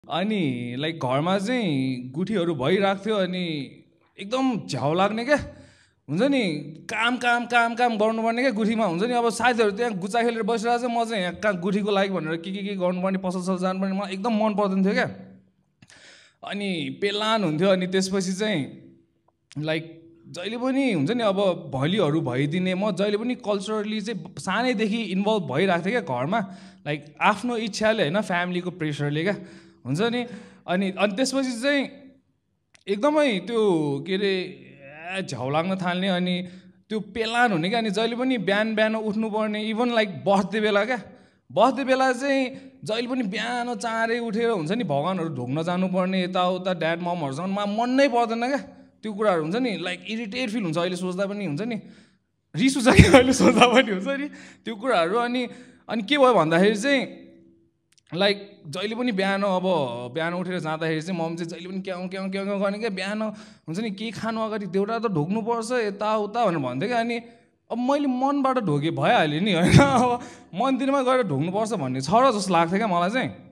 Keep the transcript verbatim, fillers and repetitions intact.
अनि लाइक घरमा चाहिँ गुठीहरू भइरहेको थियो अनि एकदम झ्याउ लाग्ने क्या हुन्छ नि काम काम काम काम गर्नुपर्ने क्या गुठीमा हुन्छ नि अब साथीहरू त्यहाँ गुच्चा खेलेर बसिरहेको छ म चाहिँ यहाँ कहाँ गुठीको लागि भनेर के के के गर्नुपर्ने पसल सल जानुपर्ने मलाई एकदम मन पर्दैन थियो क्या अनि पेलान हुन्थ्यो अनि त्यसपछि चाहिँ लाइक जहिले पनि हुन्छ नि अब भैलीहरू भइदिने म जहिले पनि कल्चरली चाहिँ सानैदेखि इन्भल्भ भइरहेको थिएँ क्या घरमा लाइक आफ्नो इच्छाले होइन फ्यामिलीको प्रेसरले क्या हुन्छ नि अनि अनि त्यसपछि चाहिँ एकदमै त्यो के अरे झ्याउ लाग्न थाल्ने अनि त्यो पेलान हुने क्या अनि जहिले पनि बिहान बिहान उठ्नुपर्ने इभन लाइक बर्थडे बेला क्या बर्थडे बेला चाहिँ जहिले पनि बिहान चाँडै उठेर हुन्छ नि भगवान्हरू ढोग्न जानुपर्ने यताउता ड्याड ममहरूसँग मलाई मन नै पर्दैन क्या त्यो कुराहरू हुन्छ नि लाइक इरिटेट फिल हुन्छ अहिले सोच्दा पनि हुन्छ नि रिस उठ्छ कि अहिले सोच्दा पनि हुन्छ नि त्यो कुराहरू अनि अनि के भयो भन्दाखेरि चाहिँ लाइक जहिले पनि बिहान अब बिहान उठेर जाँदाखेरि चाहिँ मम चाहिँ जहिले पनि क्याउ क्याउ क्याउ क्याउ गर्ने क्या बिहान हुन्छ नि के खानु अगाडि देउटा त ढोग्नुपर्छ यताउता भनेर भन्थ्यो क्या अनि अब मैले मनबाट ढोके भइहाल्यो नि होइन अब मन्दिरमा गएर ढोग्नुपर्छ भन्ने छ र जस्तो लाग्थ्यो क्या मलाई चाहिँ